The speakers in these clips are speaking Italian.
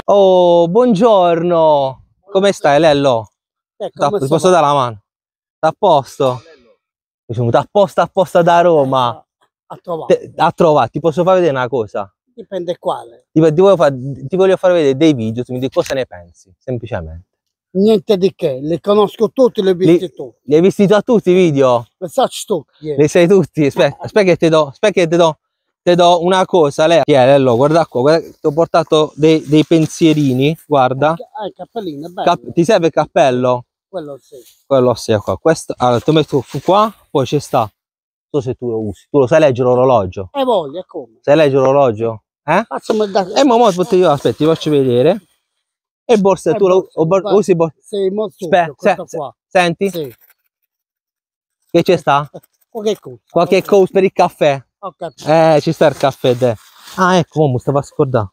Oh, buongiorno. Come stai, Lello? Ti posso dare la mano? Sta a posto? Sono apposta da Roma. A trovare. Ti posso far vedere una cosa? Dipende quale. Ti voglio far vedere dei video, tu mi dici cosa ne pensi, semplicemente. Niente di che, li conosco tutti, li ho visti tutti. Li hai visti già tutti i video? Li so tutti. Li sai tutti? Aspetta che ti do una cosa, lei. Lello, guarda qua, guarda, ti ho portato dei pensierini, guarda. Il cappellino, è bello. Ti serve il cappello? Quello sì. Quello sì, qua. Questo, allora, ti metto qua, poi ci sta. Non so se tu lo usi. Tu lo sai leggere l'orologio? Voglia, come? Sai leggere l'orologio? Aspetta, ti faccio vedere. E borsa, tu lo usi borsa? Sì, molto. Senti? Sì. Che c'è sta? Qualche cosa per il caffè? Ci sta il caffè. Ah, ecco, mi stava a scordare.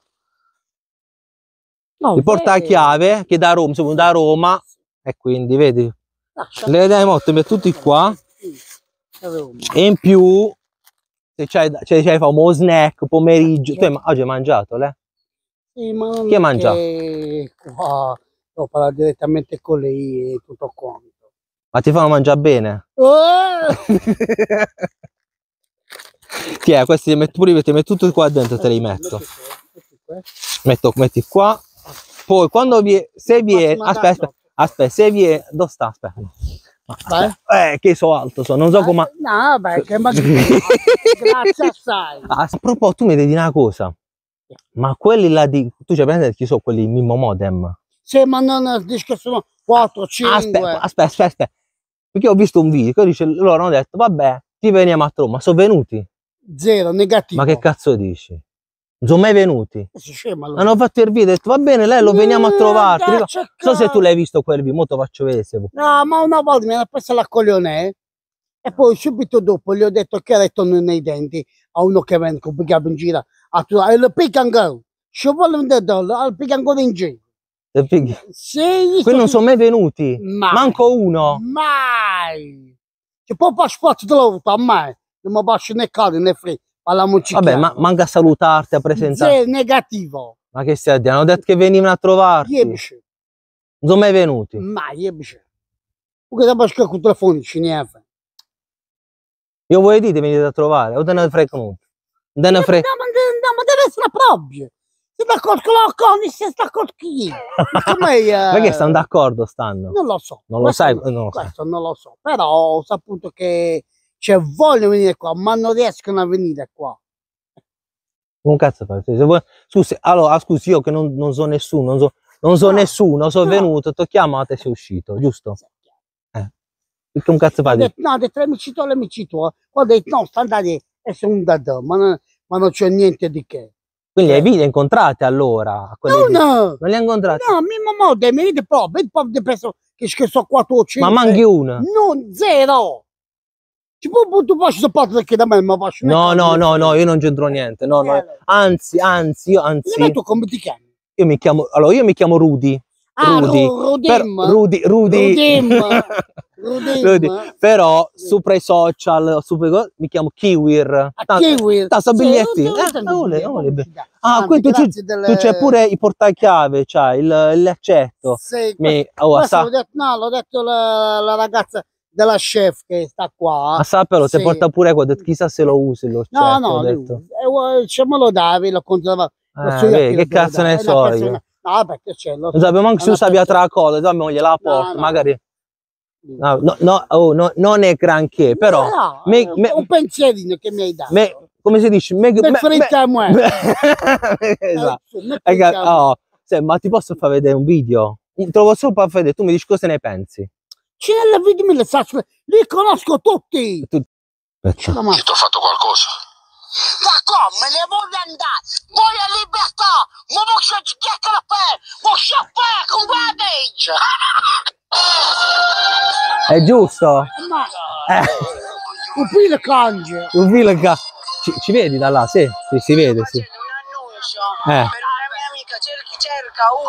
No, il portachiave che da Roma, sono da Roma, e quindi vedi, le vediamo molto tutti qua. E in più, se c'hai famoso snack, pomeriggio, tu oggi hai mangiato, le? Sì, ma non che hai mangiato? Qua devo parlare direttamente con lei e tutto quanto. Ma ti fanno mangiare bene? Questi ti metto pure, ti metto tutto qua dentro, te li metto. Metti qua. Poi quando se viene, aspetta, se viene, dove sta? Aspetta. Che so alto, non so come. No, vabbè, che grazie assai. A proposito, tu mi devi dire una cosa. Ma quelli là tu c'hai presente chi sono quelli Mimmo Modem? Sì, ma non dici che sono 4, 5. Aspetta. Perché ho visto un video che dice, loro hanno detto, vabbè, ti veniamo a trovare, ma sono venuti? Zero, negativo. Ma che cazzo dici? Non sono mai venuti? Hanno fatto il video, ho detto, va bene, lei lo veniamo a trovarti. Non so se tu l'hai visto quel video, mo te lo faccio vedere se vuoi. No, ma una volta mi hanno preso la coglione e poi subito dopo gli ho detto che rettano nei denti a uno che venne complicato in giro a trovare il pick and go. Ci vuole un dedo al pick and go in giro. Sì, quelli non sono mai venuti, manco uno. Mai. Ci può fare spazio dell'auto a me, non mi faccio né caldo né freddo. Vabbè, ma manca a salutarti, a presentare. Negativo. Ma che stai a dire? Hanno detto che venivano a trovarti. Non sono mai venuti. Mai, perché da basca con telefonici niente. Io voglio dire, venite a trovare, o te ne frega comunque. No, ma deve essere proprio. Se d'accordo con loro, se sta con chi? Perché stanno d'accordo, stanno? Non lo so. Non lo sai? Questo non lo so. Però ho saputo che vogliono venire qua, ma non riescono a venire qua. Un cazzo fai? Allora, scusi, io che non so nessuno, nessuno, sono venuto, ti ho chiamato e sei uscito, giusto? Perché un cazzo fai? No, ho detto l'amici tuoi. Ho detto no, sta andando e sono un dadò, ma non c'è niente di che. Quindi li incontrate allora? No. Non li hai incontrati? No, mi vede proprio di penso che sono 4 o 5. Ma manchi una? No, zero. Ci può faccio sapere perché da me ma faccio. No, io non c'entro niente. No. Anzi. Tu come ti chiami? Io mi chiamo Rudy. Rudy. Però sopra i social, mi chiamo Kiwir. Sta biglietti. Qui tu c'è pure i portachiave, c'hai l'accetto. Sì, l'ho detto la ragazza della chef che sta qua. Ma sappelo, se porta pure qua, chissà se lo usi lo accetto. No, me lo davi, lo controllava. Che cazzo ne so io? No, perché c'è lo. Non sappiamo anche se usa via tra cose, dobbiamo gliela porta, magari. Non è granché, però. Un pensierino che mi hai dato. Come si dice? Ma ti posso far vedere un video? Te lo posso far vedere, tu mi dici cosa ne pensi? Nelle video li conosco tutti. Io ti ho fatto qualcosa. Ma come ne voglio andare? Voglio libertà! Ma voglio chiacchiere per! Voglio fare con guardeggia! È giusto? Un filo cangia! Un filo cangia! Ci vedi da là? Sì, si vede, sì. Un annuncio per una mia amica cerca un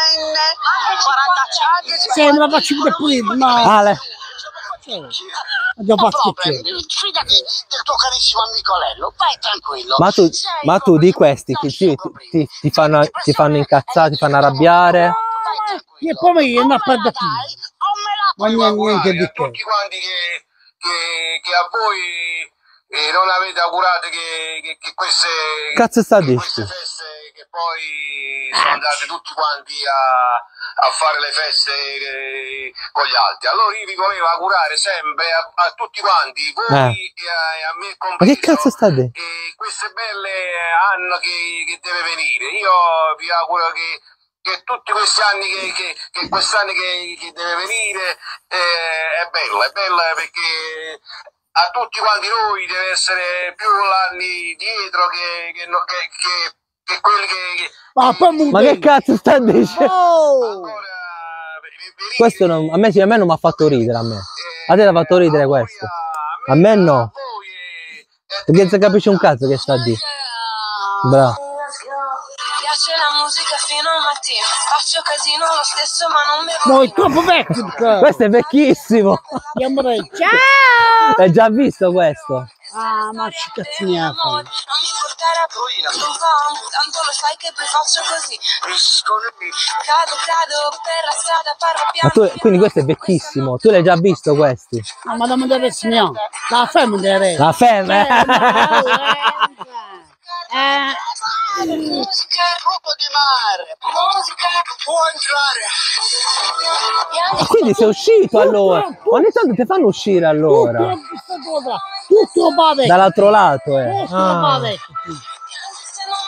quarantenne, 40 anni. Sì, me la faccio vedere pure, no! Ale. Andiamo No a problem, schiacciare. fidati del tuo carissimo amico Lello, vai tranquillo. Ma tu di questi che ti fanno incazzare, ti fanno arrabbiare? E poi io non perdo più. Ma niente di che. Tutti quanti che a voi non avete augurato che Cazzo sta a dire? queste feste che poi sono andate tutti quanti a fare le feste con gli altri. Allora io vi volevo augurare sempre a tutti quanti, voi e a me compreso, Ma che cazzo sta a dire? queste belle anno che deve venire. Io vi auguro che tutti questi anni che quest'anno che deve venire è bello perché a tutti quanti noi deve essere più anni dietro che quelli Ma che cazzo sta dicendo? ancora Questo a me non mi ha fatto ridere, a me. A te ti ha fatto ridere questo? A me no. Perché non si capisce un cazzo che sta a dire. Bravo. Piace la musica fino al mattino. Faccio casino lo stesso, ma non mi Ma è troppo vecchio. Questo è vecchissimo. Ciao! L'hai già visto questo? Ah, ma ci cazziniamo. Non mi portare a tanto lo sai che poi faccio così. Cado per la strada, parlo Ma piano. quindi questo è vecchissimo. Tu l'hai già visto questi? Ah, ma non deve essere la femmina deve. La femmina. musica è roba di mare, musica può entrare. Ma quindi sei uscito allora? Ogni tanto ti fanno uscire allora. Tutto va vecchio. Dall'altro lato, Tutto va Ah. vecchio. Se non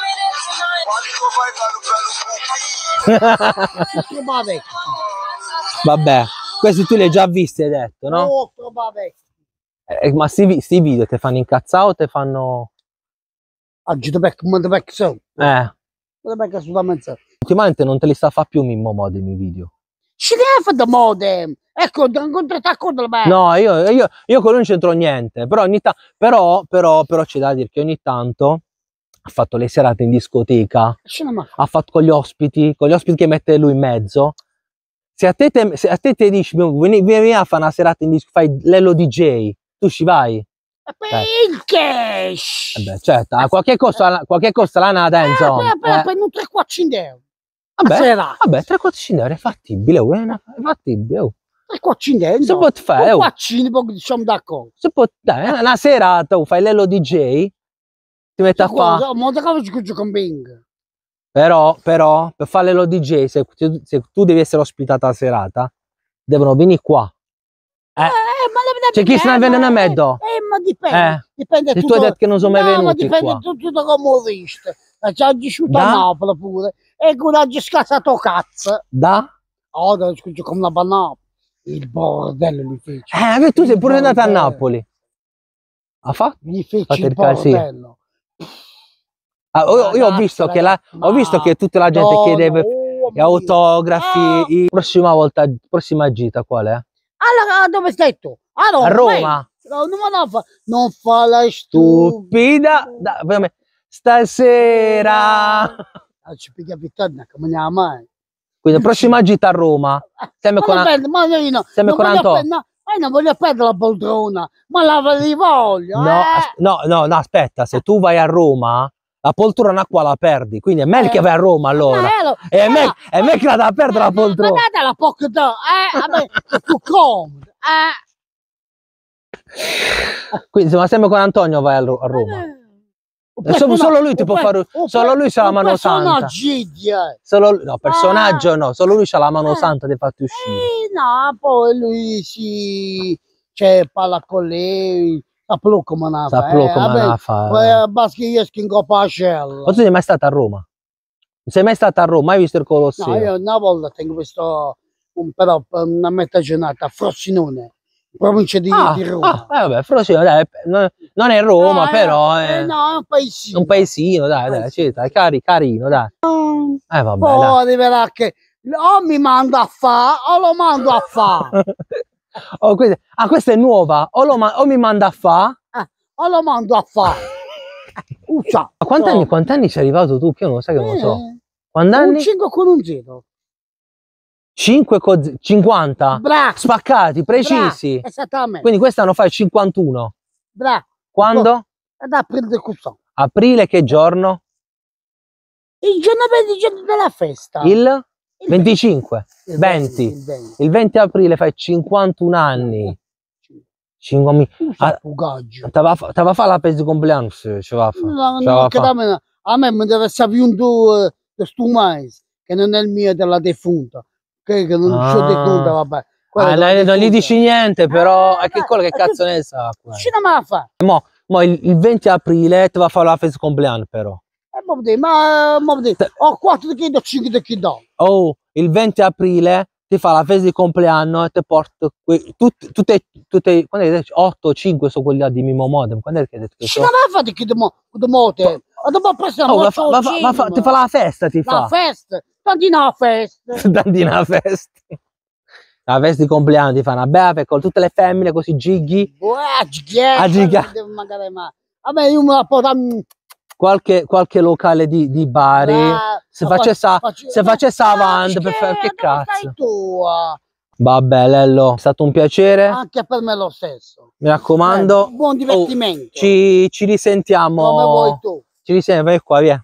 mi Tutto va vecchio. Vabbè, questi tu li hai già visti, hai detto, no? Tutto va vecchio. Ma sti video ti fanno incazzare o ti fanno... Oggi da vecchio, ma da vecchio sono. Da vecchio assolutamente. Ultimamente non te li sta a fa più Mimmo Modem i video. Ci deve fare da modem. Ecco, da incontrare con me. No, io con lui non c'entro niente, però però c'è da dire che ogni tanto ha fatto le serate in discoteca, ha fatto con gli ospiti che mette lui in mezzo. Se a te ti dici, vieni a fare una serata in discoteca, fai Lello DJ, tu ci vai? Il cash. Vabbè, certo, qualche cosa la nata, insomma. Per un 3-4 euro. Vabbè, 3-4 euro è fattibile, è fattibile. 3-4 euro. Si può fare, 4 poi siamo d'accordo. Si può, dai, una serata, fai Lello DJ, ti metti a fare. Però, per fare Lello DJ, se tu devi essere ospitata a serata, devono venire qua. C'è chi se ne viene a mezzo? Ma dipende. Dipende se tu hai detto che non sono mai venuti ma dipende qua. tutto da come ho visto. C'ha disciuto a Napoli pure. E con la scassato cazzo. Da? Oh, da scusa come la banana. Il bordello li fece. Tu sei pure andata a Napoli. Ha fatto? Gli fece il bordello. Io ho visto che tutta la gente chiedeva gli autografi. Prossima gita qual è? Allora, dove stai tu? A Roma. Non fa la stupida. Stasera. Ci piglia Vittoria, come ne mai. Quindi prossima gita a Roma. Siamo con Antonio. Ma non voglio perdere la poltrona, ma la voglio. No, aspetta, se tu vai a Roma, la poltrona qua la perdi, quindi è meglio che vai a Roma allora. È meglio che la da perdere la poltrona. Ma date la poca è più comodo. Quindi se siamo con Antonio vai a Roma. Solo lui ti può fare, solo lui c'ha la mano santa. Personaggio no, solo lui c'ha la mano santa di farti uscire. No, poi lui parla con lei, saplo come la fa. Poi basta che io in Pacella. Ma tu sei mai stata a Roma? Non sei mai stata a Roma? Hai visto il Colosseo? No, io una volta tengo visto però una metà giornata a Frosinone. Provincia di Roma. Vabbè, Frosinone, dai, non è Roma, però è un paesino. Un paesino, dai, carino, dai. Vabbè, poi arriverà che o mi mando a fa o lo mando a fa. Questa è nuova, o mi manda a fa o lo mando a fa. Ma quanti anni sei arrivato tu? Che io non lo so che non lo so. Quanti anni? Un 5 con un 0. 50 Bravo. spaccati, precisi. Esattamente. Quindi quest'anno fai 51. Bravo. Quando? Ad aprile di questo. Aprile che giorno? Il giorno 20 della festa. Il 25, Il 20. Il 20. Il 20 aprile fai 51 anni. 5.000. Ah, Fugaggio. te va a fare la festa di compleanno? Sì, ce va a fare. No, Ce va no, a che fare. a me mi deve sapere un tuo sto mais, che non è il mio, è della defunta. Che non c'ho Ah. defunta, vabbè. Quella Ah, della non gli defunta. dici niente, però è che dai, quello che è cazzo che- ne sa? Ci non me la fa. Mo il 20 aprile ti va a fare la festa di compleanno, però. Ma ho 4 di chiedo, 5 di chiedo. Oh, il 20 aprile ti fa la festa di compleanno e ti porto tutte, quando hai detto 8 o 5 sono quelli là di Mimo Modem. Quando è che hai detto che Ci non me la fa di chiedo mote. Ma dopo passare Oh, ti fa la festa, ti la fa. festa. Tanti no festa. Dandina la festa. La festa di compleanno ti fa una bella con tutte le femmine così gighi. A giga. Vabbè, io me la porto. Qualche locale di Bari. Se facesse avanti per fare che cazzo. Vabbè, Lello, è stato un piacere. Anche per me lo stesso. Mi raccomando. Buon divertimento. Ci risentiamo. Come vuoi tu. Ci risentiamo, vai qua, via.